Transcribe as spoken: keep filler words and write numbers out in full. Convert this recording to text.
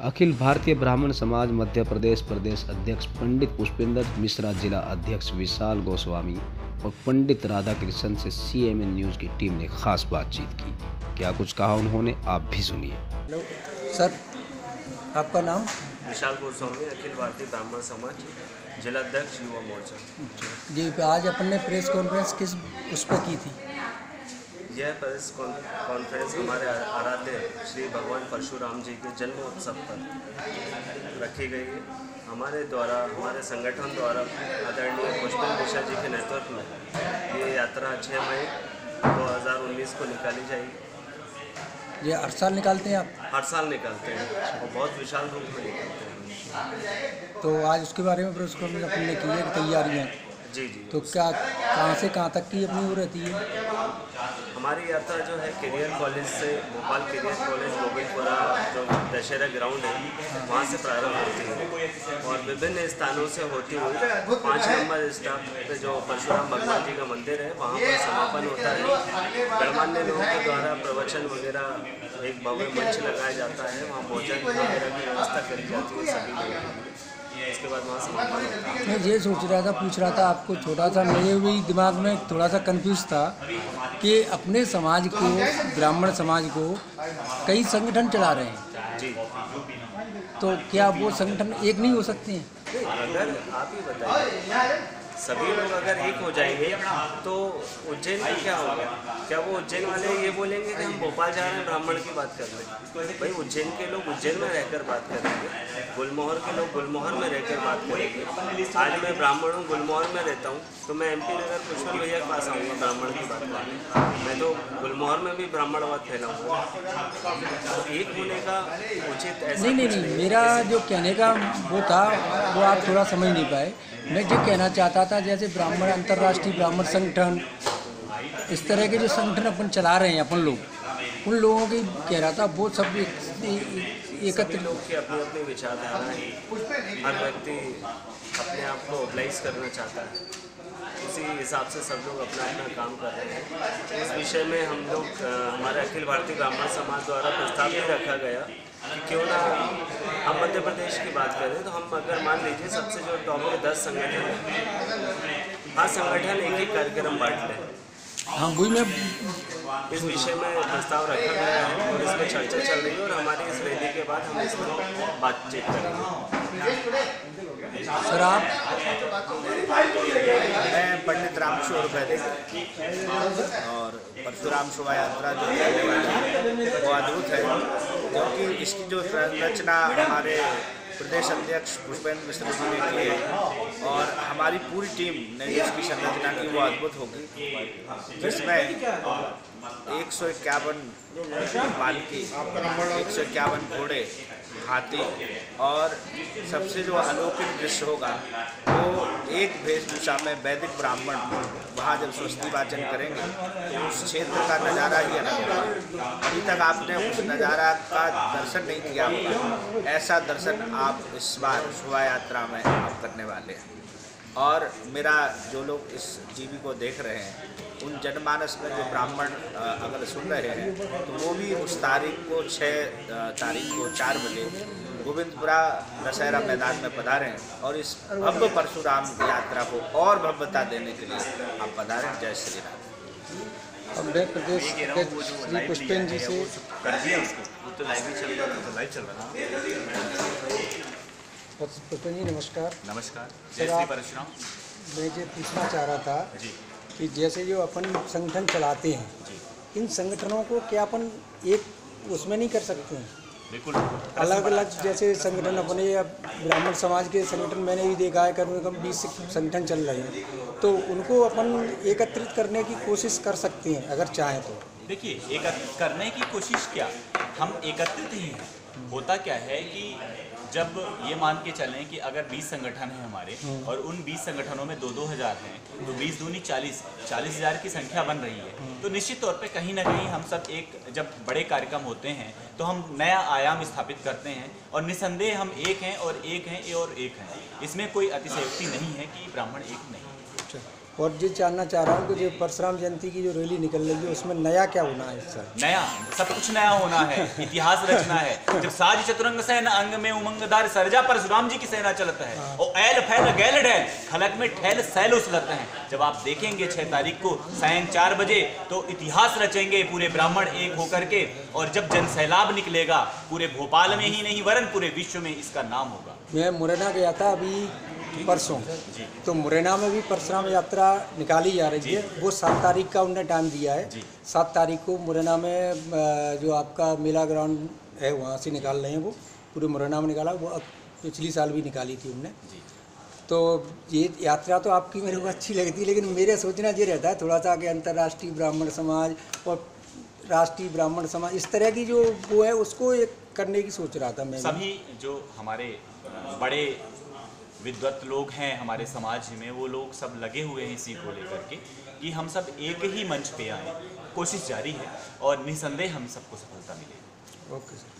अखिल भारतीय ब्राह्मण समाज मध्य प्रदेश प्रदेश अध्यक्ष पंडित पुष्पेंद्र मिश्रा, जिला अध्यक्ष विशाल गोस्वामी और पंडित राधाकृष्ण से सीएमएन न्यूज़ की टीम ने खास बातचीत की। क्या कुछ कहा उन्होंने, आप भी सुनिए। हेलो सर, आपका नाम? विशाल गोस्वामी, अखिल भारतीय ब्राह्मण समाज जिला अध्यक्ष युवा मोर्चा। जी, आज अपन ने प्रेस कॉन्फ्रेंस किस उस पर की थी? यह प्रेस कॉन्फ्रेंस हमारे आराध्य श्री भगवान परशुराम जी के जन्म उत्सव पर रखी गई है। हमारे द्वारा, हमारे संगठन द्वारा आदरणीय पुष्पेंद्र मिश्रा जी के नेतृत्व में ये यात्रा छः मई दो हज़ार उन्नीस को निकाली जाएगी। ये हर साल निकालते हैं आप? हर साल निकालते हैं और बहुत विशाल रूप में निकालते हैं। तो आज उसके बारे में प्रेस कॉन्फ्रेंस अपन ने की है कि तैयारियाँ? जी जी। तो क्या कहाँ से कहाँ तक की अपनी वो रहती है? हमारी यात्रा जो है कैरियर कॉलेज से, भोपाल कैरियर कॉलेज गोविंदपुरा जो दशहरा ग्राउंड है, वहाँ से प्रारंभ होती है और विभिन्न स्थानों से होती हुई पाँच नंबर स्टॉप पे जो परशुराम भगवान जी का मंदिर है, वहाँ पर समापन होता है। गणमान्य लोगों के द्वारा प्रवचन वगैरह एक भव्य मंच लगाया जाता है, वहाँ भोजन वगैरह की व्यवस्था करी जाती है सभी लोगों के लिए। इसके बाद वहाँ समापन होता है। मैं ये सोच रहा था, पूछ रहा था आपको, छोटा सा मेरे भी दिमाग में थोड़ा सा कंफ्यूज था कि अपने समाज को, ब्राह्मण समाज को कई संगठन चला रहे हैं जी, तो क्या वो संगठन एक नहीं हो सकते हैं? अगर आप ही बताइए, सभी लोग अगर एक हो जाएंगे तो उज्जैन का क्या होगा? क्या वो उज्जैन वाले ये बोलेंगे कि हम भोपाल जा रहे हैं, ब्राह्मण की बात कर रहे हैं? भाई उज्जैन के लोग उज्जैन में रहकर बात करेंगे, गुलमोहर के लोग गुलमोहर में रहकर बात करेंगे। आज मैं ब्राह्मण हूँ, गुलमोहर में रहता हूँ, तो मैं एमपी नगर पुष्पन भैया के पास आऊँगा ब्राह्मण की बात करने। मैं तो गुलमोहर में भी ब्राह्मणवाद फैलाऊँगा। तो एक होने का उचित ऐसा नहीं नहीं नहीं मेरा जो कहने का वो था वो आप थोड़ा समझ नहीं पाए। मैं जो कहना चाहता था, जैसे ब्राह्मण, अंतर्राष्ट्रीय ब्राह्मण संगठन, इस तरह के जो संगठन अपन चला रहे हैं अपन लोग, उन लोगों की कह रहा था वो सब एकत्र लोग की अपनी अपनी विचारधारा है। हर व्यक्ति अपने आप को मोबिलाइज करना चाहता है, उसी हिसाब से सब लोग अपना अपना काम कर रहे हैं। इस विषय में हम लोग, हमारे अखिल भारतीय ब्राह्मण समाज द्वारा प्रस्ताव भी रखा गया कि क्यों ना हम मध्य प्रदेश की बात करें तो हम अगर मान लीजिए सबसे जो टॉप के दस संगठन हैं, हर संगठन एक एक कार्यक्रम बांट लें। हाँ, वही मैं इस विषय में प्रस्ताव रखा गया है और इसमें चर्चा चल रही है और हमारी इस रैली के बाद हम इसमें बातचीत करेंगे। सर, आप? मैं पंडित रामकिशोर वैदिक, और परशुराम शोभा यात्रा जो है वो अद्भुत है, क्योंकि इसकी जो रचना हमारे प्रदेश अध्यक्ष पुष्पेंद्र मिश्रा जी ने की है और हमारी पूरी टीम ने जिसकी संरचना की वो अद्भुत होगी, जिसमें एक सौ इक्यावन पालकी, एक सौ इक्यावन घोड़े, हाथी और सबसे जो अलौकिक दृश्य होगा वो एक वेशभूषा में वैदिक ब्राह्मण वहाँ जब स्वस्ति वाचन करेंगे तो उस क्षेत्र का नज़ारा ही अलग होगा। अभी तक आपने उस नज़ारा का दर्शन नहीं किया होगा, ऐसा दर्शन आप इस बार शोभा यात्रा में आप करने वाले हैं। और मेरा जो लोग इस टीवी को देख रहे हैं, उन जनमानस में जो ब्राह्मण अगर सुन रहे हैं तो वो भी उस तारीख को, छः तारीख को चार बजे गोविंदपुरा दशहरा मैदान में पधारें और इस भव्य परशुराम यात्रा को और भव्यता देने के लिए आप पधारें। जय श्री राम। अब मैं प्रदेश अध्यक्ष श्री पुष्पेंद्र जी से पुष्पेंद्र जी नमस्कार। नमस्कार, सर, जय श्री परशुराम। मैं ये पूछना चाह रहा था जी कि जैसे जो अपन संगठन चलाते हैं, इन संगठनों को क्या अपन एक उसमें नहीं कर सकते हैं? बिल्कुल, अलग अलग जैसे संगठन अपने, या ब्राह्मण समाज के संगठन मैंने भी देखा है, कम से कम बीस संगठन चल रहे हैं, तो उनको अपन एकत्रित करने की कोशिश कर सकते हैं अगर चाहें तो। देखिए, एकत्रित करने की कोशिश क्या, हम एकत्रित ही हैं। होता क्या है कि जब ये मान के चलें कि अगर बीस संगठन हैं हमारे और उन बीस संगठनों में दो दो हज़ार हैं, तो बीस दूनी चालीस, चालीस हज़ार की संख्या बन रही है। तो निश्चित तौर पे कहीं ना कहीं हम सब एक, जब बड़े कार्यक्रम होते हैं तो हम नया आयाम स्थापित करते हैं और निसंदेह हम एक हैं और एक हैं और एक हैं। इसमें कोई अतिशयोक्ति नहीं है कि ब्राह्मण एक नहीं। और जो जानना चाह रहा हूँ कि जो परशुराम जयंती की जो रैली निकल रही है उसमें नया क्या होना है इस साल? नया सब कुछ नया होना है, इतिहास रचना है। जब साज चतुरंग सेन अंग में उमंगदार सरजा परशुराम जी की सेना चलता है और ऐल फैल गैल डैल खलक में ठैल सैल उछलते हैं। जब आप देखेंगे छह तारीख को सायं चार बजे तो इतिहास रचेंगे पूरे ब्राह्मण एक होकर के, और जब जन सैलाब निकलेगा पूरे भोपाल में ही नहीं वरन पूरे विश्व में इसका नाम होगा। मैं मुरैना गया था अभी परसों, तो मुरैना में भी परशुराम यात्रा निकाली जा रही है। वो सात तारीख का उन्होंने टाइम दिया है। सात तारीख को मुरैना में जो आपका मेला ग्राउंड है वहाँ से निकाल रहे हैं, वो पूरे मुरैना में निकाला। वो पिछली साल भी निकाली थी उनने। तो ये यात्रा तो आपकी मेरे को अच्छी लगती है, लेकिन मेरे सोचना ये रहता है थोड़ा सा कि अंतर्राष्ट्रीय ब्राह्मण समाज और राष्ट्रीय ब्राह्मण समाज इस तरह की जो वो है उसको एक करने की सोच रहा था मैं। सभी जो हमारे बड़े विद्वत लोग हैं हमारे समाज में, वो लोग सब लगे हुए हैं इसी को लेकर के कि हम सब एक ही मंच पे आए। कोशिश जारी है और निसंदेह हम सबको सफलता मिलेगी। Okay sir.